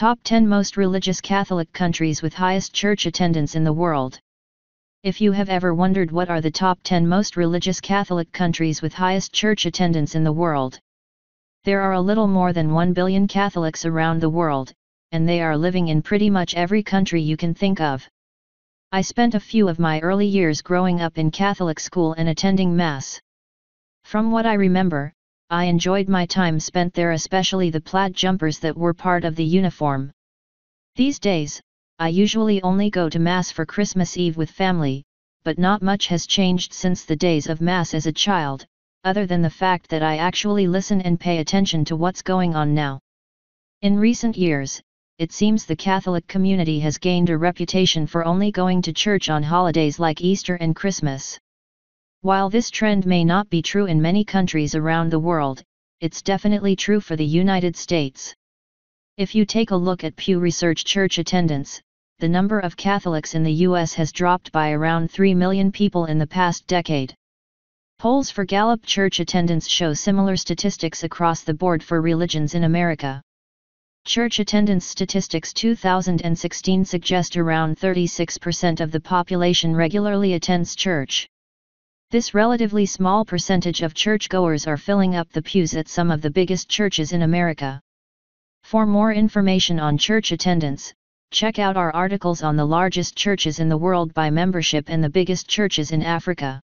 Top 10 Most Religious Catholic Countries with Highest Church Attendance in the World. If you have ever wondered what are the top 10 most religious Catholic countries with highest church attendance in the world, there are a little more than 1 billion Catholics around the world, and they are living in pretty much every country you can think of. I spent a few of my early years growing up in Catholic school and attending Mass. From what I remember, I enjoyed my time spent there, especially the plaid jumpers that were part of the uniform. These days, I usually only go to Mass for Christmas Eve with family, but not much has changed since the days of Mass as a child, other than the fact that I actually listen and pay attention to what's going on now. In recent years, it seems the Catholic community has gained a reputation for only going to church on holidays like Easter and Christmas. While this trend may not be true in many countries around the world, it's definitely true for the United States. If you take a look at Pew Research church attendance, the number of Catholics in the U.S. has dropped by around 3 million people in the past decade. Polls for Gallup church attendance show similar statistics across the board for religions in America. Church attendance statistics 2016 suggest around 36% of the population regularly attends church. This relatively small percentage of churchgoers are filling up the pews at some of the biggest churches in America. For more information on church attendance, check out our articles on the largest churches in the world by membership and the biggest churches in Africa.